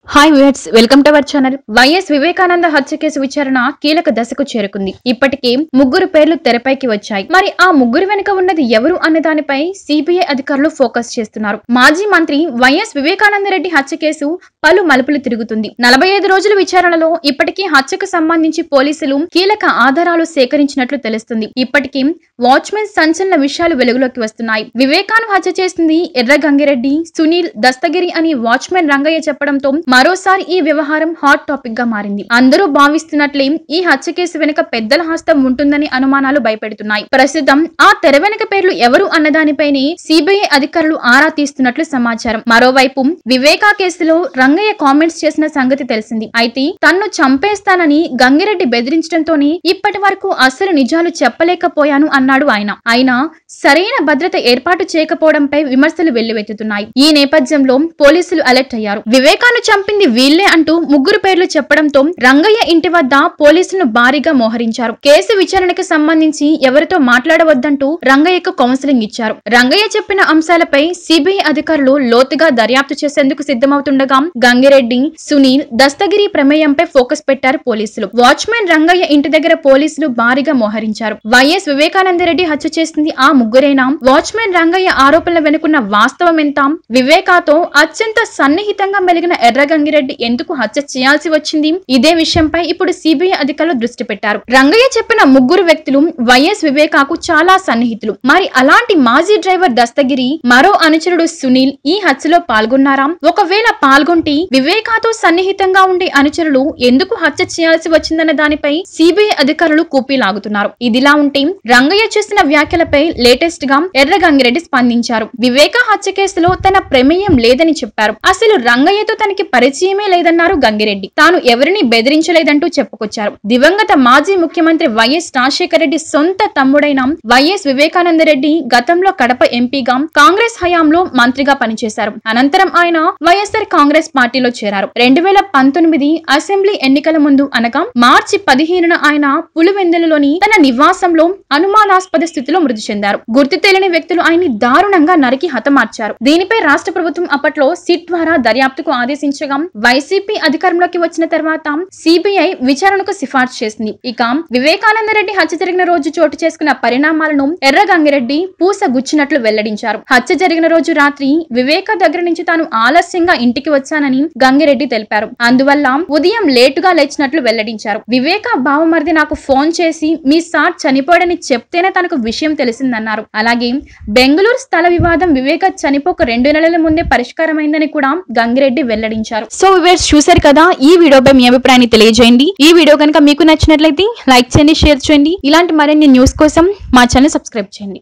Hi viewers, welcome to our channel. YS Vivekananda హత్య case విచారణ కీలక దశకు చేరుకుంది. ఇప్పటికే ముగ్గురు పేర్లు తెరపైకి వచ్చాయి. మరి ఆ ముగ్గురు వెనుక ఉన్నది ఎవరు అనే దానిపై సిబిఐ అధికారులు ఫోకస్ చేస్తున్నారు. మాజీ మంత్రి వైఎస్ వివేకానంద రెడ్డి హత్య కేసు పలు మలుపులు తిరుగుతుంది. 45 రోజుల విచారణలో ఇప్పటికీ హత్యకు సంబంధించి పోలీసులు కీలక ఆధారాలు సేకరించినట్లు తెలుస్తుంది. ఇప్పటికీ వాచ్మెన్ సంచలన విషయాలు వెలుగులోకి వస్తున్నాయి. వివేకాను హత్య చేసింది ఎర్ర గంగిరెడ్డి, సునీల్, దస్తగిరి అని వాచ్మెన్ రంగయ్య చెప్పడంతో మరోసారి ఈ వ్యవహారం హాట్ టాపిక్ గా మారింది. అందరూ భావిస్తున్నట్లే ఈ హత్య కేసు వెనుక పెద్దల హస్తం ఉంటుందని అనుమానాలు భయపెడుతున్నాయి. ప్రస్తుతం ఆ తెర వెనుక పేర్లు ఎవరు అన్నదానిపైనే సిబిఐ అధికారులు ఆరా తీస్తున్నట్లు సమాచారం. మరోవైపు వివేకా కేసులో రంగయ్య కామెంట్స్ చేసిన సంగతి తెలిసింది. అయితే తన్ను చంపేస్తానని గంగిరెడ్డి బెదిరించడంతోనే ఇప్పటి వరకు అసలు నిజాలు చెప్పలేకపోయాను అన్నాడు ఆయన. అయినా సరైన భద్రత ఏర్పాటు చేయకపోవడంపై విమర్శలు వెల్లువెత్తుతున్నాయి. ఈ నేపథ్యంలో పోలీసులు అలర్ట్ అయ్యారు. వివేకాను చంపింది వీళ్లే అంటూ ముగ్గురు పేర్లు చెప్పడంతో రంగయ్య ఇంటి వద్ద పోలీసులను భారీగా మోహరించారు. కేసు విచారణకు సంబంధించి ఎవరితో మాట్లాడవద్దంటూ రంగయ్యకు కౌన్సిలింగ్ ఇచ్చారు. రంగయ్య చెప్పిన అంశాలపై సిబిఐ అధికారులు లోతుగా దర్యాప్తు చేసేందుకు సిద్ధమవుతుండగా గంగిరెడ్డి, సునీల్, దస్తగిరి ప్రమేయంపై ఫోకస్ పెట్టారు పోలీసులు. వాచ్మెన్ రంగయ్య ఇంటి దగ్గర పోలీసులు భారీగా మోహరించారు. వైఎస్ వివేకానందరెడ్డి హత్య చేసింది ఆ ముగ్గురేనా? వాచ్మెన్ రంగయ్య ఆరోపణల వెనుకున్న వాస్తవం ఎంత? వివేకాతో అత్యంత సన్నిహితంగా మెలిగిన ఎర్ర గంగిరెడ్డి ఎందుకు హత్య చేయాల్సి వచ్చింది? ఇదే విషయంపై ఇప్పుడు సిబిఐ అధికారులు దృష్టి పెట్టారు. రంగయ్య చెప్పిన ముగ్గురు వ్యక్తులు వైఎస్ వివేకాకు చాలా సన్నిహితులు. మరి అలాంటి మాజీ డ్రైవర్ దస్తగిరి, మరో అనుచరుడు సునీల్ ఈ హత్యలో పాల్గొన్నారా? ఒకవేళ పాల్గొంటే వివేకాతో సన్నిహితంగా ఉండే అనుచరులు ఎందుకు హత్య చేయాల్సి వచ్చిందన్న దానిపై సిబిఐ అధికారులు కూపీలాగుతున్నారు. ఇదిలా ఉంటే రంగయ్య చేసిన వ్యాఖ్యలపై లేటెస్ట్ గా ఎర్ర గంగిరెడ్డి స్పందించారు. వివేకా హత్య కేసులో తన ప్రమేయం లేదని చెప్పారు. అసలు రంగయ్యతో తనకి పరిచయమే లేదన్నారు గంగిరెడ్డి. తాను ఎవరిని బెదిరించలేదంటూ చెప్పుకొచ్చారు. దివంగత మాజీ ముఖ్యమంత్రి వైఎస్ రాజశేఖర రెడ్డి సొంత తమ్ముడైన వైఎస్ వివేకానంద రెడ్డి గతంలో కడప ఎంపీగా, కాంగ్రెస్ హయాంలో మంత్రిగా పనిచేశారు. అనంతరం ఆయన వైఎస్ఆర్ కాంగ్రెస్ పార్టీలో చేరారు. 2019 అసెంబ్లీ ఎన్నికల ముందు అనగా మార్చి 15న ఆయన పులివెందులలోని తన నివాసంలో అనుమానాస్పద స్థితిలో మృతి చెందారు. గుర్తు తెలియని వ్యక్తులు ఆయన్ని దారుణంగా నరికి హతమార్చారు. దీనిపై రాష్ట్ర ప్రభుత్వం అప్పట్లో సిట్ ద్వారా దర్యాప్తుకు ఆదేశించగా వైసీపీ అధికారంలోకి వచ్చిన తర్వాత సిబిఐ విచారణకు సిఫార్సు చేసింది. ఇక వివేకానంద రెడ్డి హత్య జరిగిన రోజు చోటు చేసుకున్న పరిణామాలను ఎర్ర గంగిరెడ్డి పూసగుచ్చినట్లు వెల్లడించారు. హత్య జరిగిన రోజు రాత్రి వివేక దగ్గర నుంచి తాను ఆలస్యంగా ఇంటికి వచ్చానని గంగిరెడ్డి తెలిపారు. అందువల్ల ఉదయం లేటుగా లేచినట్లు వెల్లడించారు. వివేక బావమరిది నాకు ఫోన్ చేసి మీ సార్ చనిపోయాడని చెప్తేనే తనకు విషయం తెలిసిందన్నారు. అలాగే బెంగళూరు స్థల వివాదం వివేక చనిపోక 2 నెలల ముందే పరిష్కారమైందని కూడా గంగిరెడ్డి వెల్లడించారు. సో వ్యూయర్స్, చూశారు కదా, ఈ వీడియోపై మీ అభిప్రాయాన్ని తెలియజేయండి. ఈ వీడియో కనుక మీకు నచ్చినట్లయితే లైక్ చేయండి, షేర్ చేయండి. ఇలాంటి మరిన్ని న్యూస్ కోసం మా ఛానల్ సబ్స్క్రైబ్ చేయండి.